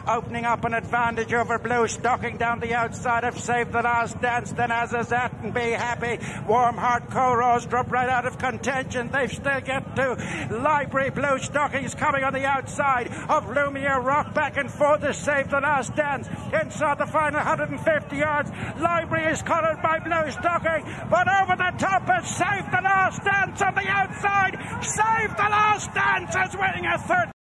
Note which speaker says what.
Speaker 1: opening up an advantage over Blue Stocking down the outside of Save the Last Dance. Then Azazat and Be Happy. Warm Heart Co-Rose drop right out of contention. They've still get to Library. Blue Stockings coming on the outside of Lumiere Rock. Back and forth to Save the Last Dance. Inside the final 150 yards. Library is collared by Blue Stocking, but over the top is Save the Last Dance on the outside. Save the Last Dance is winning a third.